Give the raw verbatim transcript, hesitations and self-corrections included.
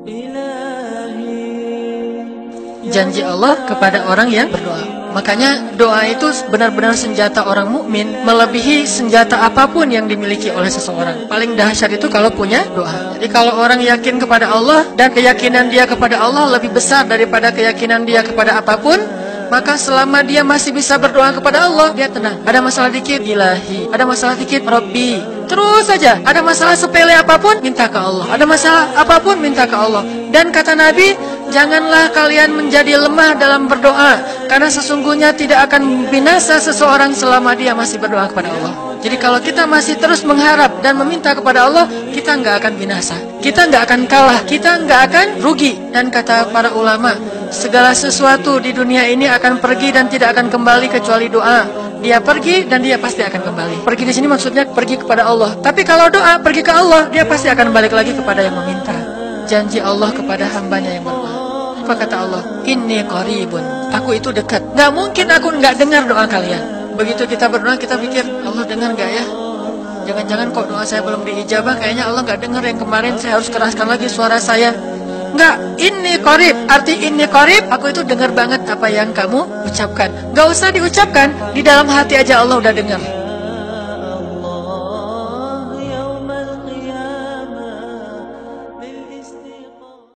Janji Allah kepada orang yang berdoa. Makanya doa itu benar-benar senjata orang mukmin, melebihi senjata apapun yang dimiliki oleh seseorang. Paling dahsyat itu kalau punya doa. Jadi kalau orang yakin kepada Allah dan keyakinan dia kepada Allah lebih besar daripada keyakinan dia kepada apapun, maka selama dia masih bisa berdoa kepada Allah, dia tenang. Ada masalah dikit, ilahi. Ada masalah dikit, Rabbi. Terus saja. Ada masalah sepele apapun, minta ke Allah. Ada masalah apapun, minta ke Allah. Dan kata Nabi, janganlah kalian menjadi lemah dalam berdoa, karena sesungguhnya tidak akan binasa seseorang selama dia masih berdoa kepada Allah. Jadi kalau kita masih terus mengharap dan meminta kepada Allah, kita nggak akan binasa. Kita nggak akan kalah. Kita nggak akan rugi. Dan kata para ulama, segala sesuatu di dunia ini akan pergi dan tidak akan kembali kecuali doa. Dia pergi dan dia pasti akan kembali. Pergi di sini maksudnya pergi kepada Allah. Tapi kalau doa pergi ke Allah, dia pasti akan balik lagi kepada yang meminta. Janji Allah kepada hambanya yang berdoa. Apa kata Allah? Inni qaribun. Aku itu dekat. Gak mungkin aku nggak dengar doa kalian. Begitu kita berdoa, kita pikir Allah dengar gak ya? Jangan-jangan kok doa saya belum diijabah, kayaknya Allah nggak dengar yang kemarin, saya harus keraskan lagi suara saya. Enggak, inni qarib. Arti inni qarib, aku itu dengar banget apa yang kamu ucapkan. Gak usah diucapkan, di dalam hati aja Allah udah dengar.